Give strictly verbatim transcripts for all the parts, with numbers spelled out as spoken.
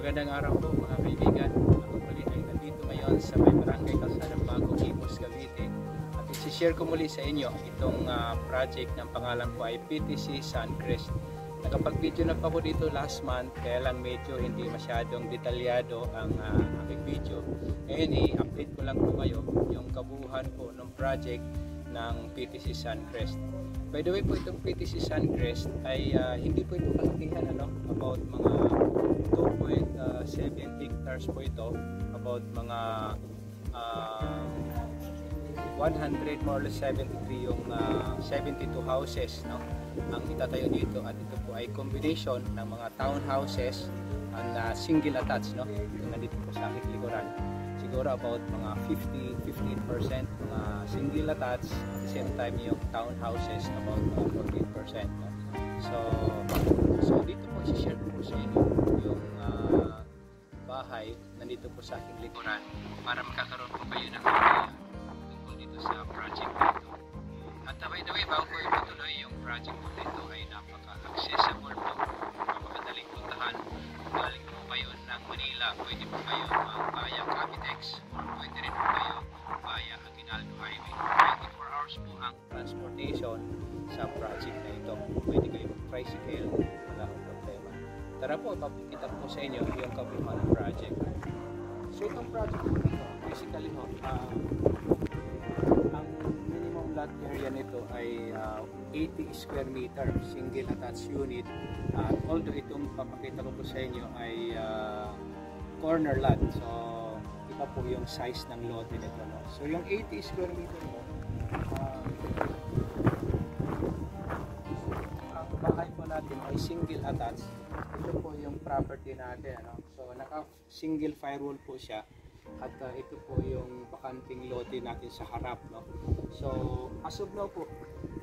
Magandang araw po mga kaibigan. Ako muli ay nandito ngayon sa may barangay Calzada Bago, Imus, Cavite. At isi-share ko muli sa inyo itong uh, project ng pangalan ko ay P T C Suncrest. Nakapag-video na pa ako dito last month, kaya lang medyo hindi masyadong detalyado ang uh, aking video. Ngayon i-update ko lang po kayo yung kabuuan po ng project ng P T C Suncrest. By the way po, itong P T C Suncrest ay uh, hindi po ito kalakihan, ano, about mga two point seven hectares po ito, about mga uh, one hundred more or less seventy-three yung uh, seventy-two houses, no, ang itatayo dito, at ito po ay combination ng mga townhouses and uh, single attached, no. Ito nandito po sa aking likuran, siguro about mga fifty to fifteen percent mga single attached, at the same time yung townhouses about uh, fourteen percent, no? So, so dito po i-share ko po sa inyo yung uh, bahay nandito po sa aking likuran para makakaroon po kayo ng idea tungkol dito sa project nito. At uh, by the way, bago ko itutuloy yung project po nito ay napaka-accessible po, napakadaling puntahan. Galing po kayo ng Manila, pwede po kayo uh, via Capitex, or pwede rin po kayo via Aguinaldo Highway. twenty-four hours po ang transportation sa project na ito. Pwede kayo mag-tricycle, wala akong problema. Tara po, ipapakita ko sa inyo yung kabuuan ng project. So itong project po nito, basically ho, uh, ang minimum lot area nito ay uh, eighty square meter, single attached unit. Uh, although itong papakita ko po sa inyo ay uh, corner lot, so iba po yung size ng lote nito, no? So yung eighty square meter mo, uh, ang bahay po natin ay single attached. Ito po yung property natin, ano? So naka single firewall po siya, at uh, ito po yung bakanting lote natin sa harap, no? So as of now po,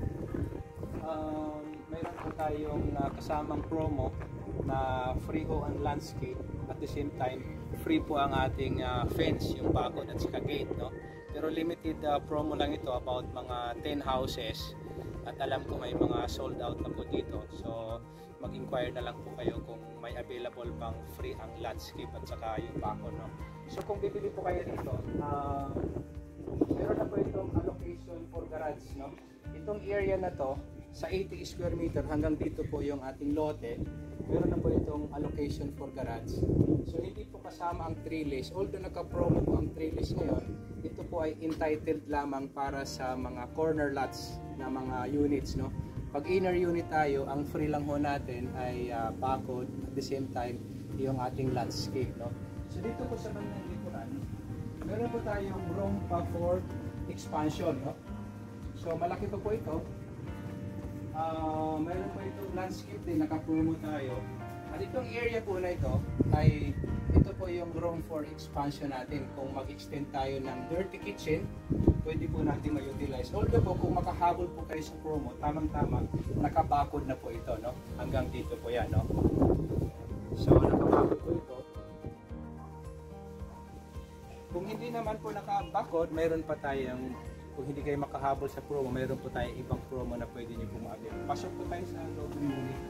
um, mayroon po tayong uh, kasamang promo na free ho ang landscape, at the same time free po ang ating uh, fence, yung bakod at saka gate, no? Pero limited uh, promo lang ito, about mga ten houses, at alam ko may mga sold out na po dito. So mag-inquire na lang po kayo kung may available pang free ang landscape at saka yung bakod, no? So kung bibili po kayo dito, uh, meron na po itong allocation for garage, no? Itong area na to, sa eighty square meter hanggang dito po yung ating lote, meron na po itong allocation for garage. So hindi po kasama ang trellis, although naka-promo po ang trellis ngayon. Ito po ay entitled lamang para sa mga corner lots na mga units, no? Pag inner unit tayo, ang free lang ho natin ay uh, bakod, at the same time yung ating landscape, no? So dito po sa bandang likuran, meron po tayong room pa for expansion, no? So malaki pa po ito. Uh, mayroon po itong landscape din, naka-promo tayo. At itong area po na ito ay ito po yung room for expansion natin. Kung mag-extend tayo ng dirty kitchen, pwede po natin ma-utilize. Although po kung makahabol po kayo sa promo, tamang-tama, nakabakod na po ito, no? Hanggang dito po yan, no? So nakabakod po ito. Kung hindi naman po nakabakod, mayroon pa tayong, kung hindi kayo makahabol sa promo, mayroon po tayong ibang promo na pwede nyo pumabili. Pasok po tayo sa loob ng unit.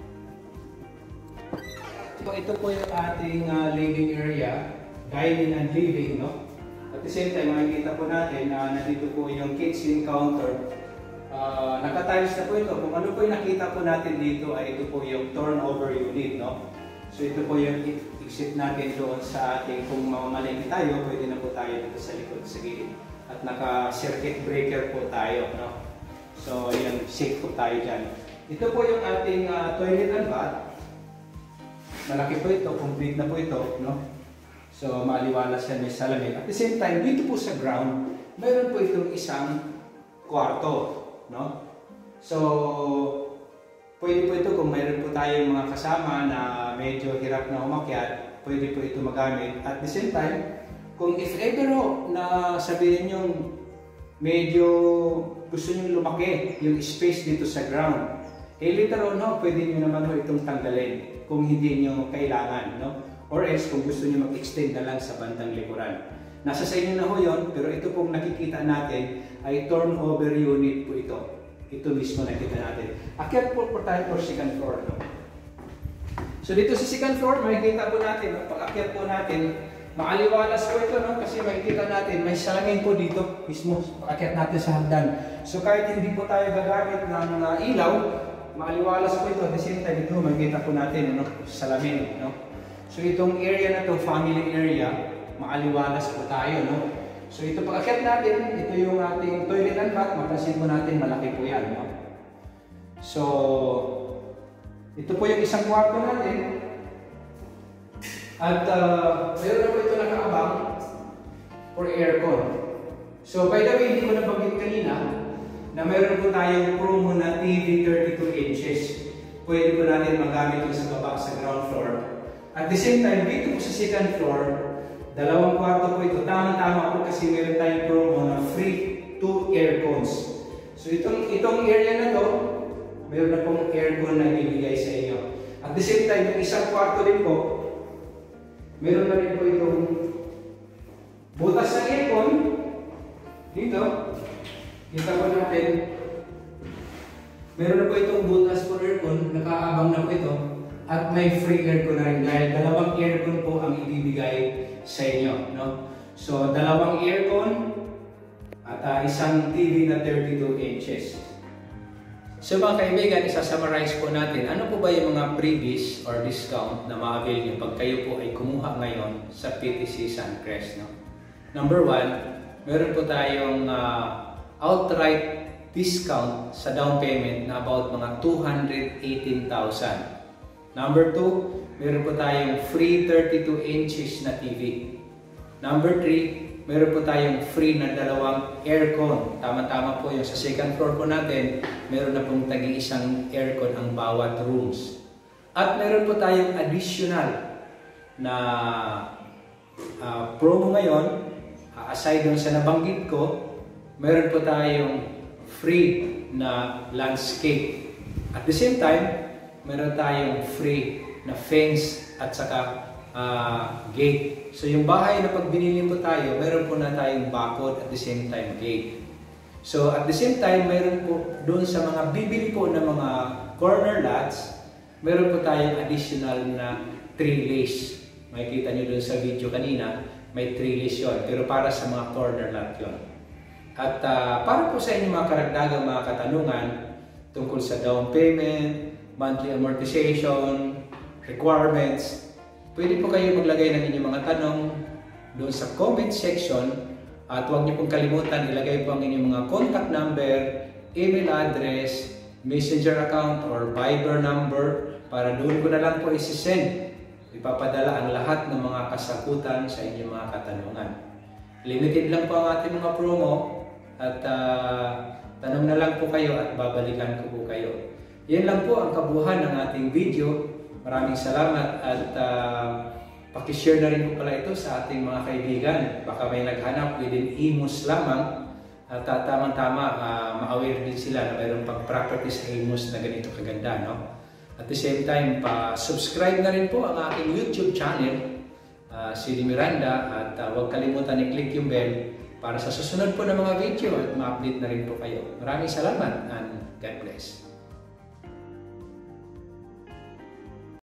So ito po yung ating uh, living area, dining and living, no? At the same time, makikita po natin na uh, nandito po yung kitchen counter. Uh, Naka-tiles na po ito. Kung ano po yung nakita po natin dito ay ito po yung turnover unit, no? So ito po yung exit natin doon sa ating, kung mamamalingki tayo, pwede na po tayo dito sa likod, sa gilid. At naka-circuit breaker po tayo, no? So yan, safe po tayo dyan. Ito po yung ating uh, toilet and bath. Malaki po ito, complete na po ito, no? So maaliwalas yan, may salamin. At the same time, dito po sa ground, mayroon po itong isang kwarto, no? So pwede po ito kung mayroon po tayong mga kasama na medyo hirap na umakyat, pwede po ito magamit. At the same time, kung if ever ho, na sabihin nyo medyo gusto nyo lumaki yung space dito sa ground, eh later on ho, pwede nyo naman ho itong tanggalin kung hindi nyo kailangan, no? Or else kung gusto nyo mag-extend na lang sa bandang likuran. Nasa sa inyo na ho yun, pero ito pong nakikita natin ay turnover unit po ito. Ito mismo nakita natin. Akyat po po tayo for second floor, no? So dito sa second floor, makikita po natin, no? Pag-akyat po natin, maaliwalas po ito, no? Kasi makikita natin, may salamin po dito mismo. Pag-akyat natin sa hagdan. So kahit hindi po tayo gagamit ng uh, ilaw, maaliwalas po ito. At the same time, ito makikita po natin, no? Salamin, no? So itong area na to, family area, maaliwalas po tayo, no? So ito pag-akyat natin, ito yung ating toilet and bath. Mapansin po natin, malaki po yan, no? So, ito po yung isang kwarto natin. At uh, mayroon na po ito nakaabang for aircon. So, by the way, hindi ko nabanggit kanina na mayroon po tayong promo na T V thirty-two inches. Pwede po natin magamit yung sa baba sa ground floor. At the same time, dito po sa second floor, dalawang kwarto po ito. Tama-tama po kasi meron tayong promo na free two aircons. So, itong, itong area na to, meron na pong aircon na ibibigay sa inyo. At the same time, yung isang kwarto din po, meron na rin po itong butas ng aircon. Dito, kita po natin, meron na po itong butas for aircon, nakaabang na po ito, at may free aircon na rin dahil dalawang aircon po ang ibibigay sa inyo. No? So, dalawang aircon at uh, isang T V na thirty-two inches. So mga kaibigan, isa-summarize po natin, ano po ba yung mga freebies or discount na ma-avail nyo pag kayo po ay kumuha ngayon sa P T C Suncrest, no? Number one, meron po tayong uh, outright discount sa down payment na about mga two hundred eighteen thousand. Number two, meron po tayong free thirty-two inches na T V. Number three, meron po tayong free na dalawang aircon. Tama-tama po yung sa second floor po natin, meron na pong tagi-isang aircon ang bawat rooms. At meron po tayong additional na uh, promo ngayon, uh, aside dun sa nabanggit ko, meron po tayong free na landscape. At the same time, meron tayong free na fence at saka uh, gate. So yung bahay na pag binili po tayo, meron po na tayong bakod at the same time gate. So at the same time, meron po doon sa mga bibili po ng mga corner lots, meron po tayong additional na tree lease. Makikita nyo doon sa video kanina, may tree lease yun. Pero para sa mga corner lot yun. At uh, para po sa inyo mga karagdagang mga katanungan tungkol sa down payment, monthly amortization, requirements, pwede po kayo maglagay ng inyong mga tanong doon sa comment section at huwag niyo pong kalimutan ilagay po ang inyong mga contact number, email address, messenger account or Viber number para doon ko na lang po isi-send. Ipapadala ang lahat ng mga kasagutan sa inyong mga katanungan. Limited lang po ang ating mga promo at uh, tanong na lang po kayo at babalikan ko po kayo. Yan lang po ang kabuuan ng ating video. Maraming salamat at uh, pakishare na rin po pala ito sa ating mga kaibigan. Baka may naghanap within Imus lamang at uh, tamang-tama uh, ma-aware din sila na mayroong pag-property sa Imus na ganito kaganda. No? At the same time, pa-subscribe na rin po ang aking YouTube channel, uh, Sidi Miranda, at uh, huwag kalimutan i-click yung bell para sa susunod po ng mga video at ma-update na rin po kayo. Maraming salamat and God bless.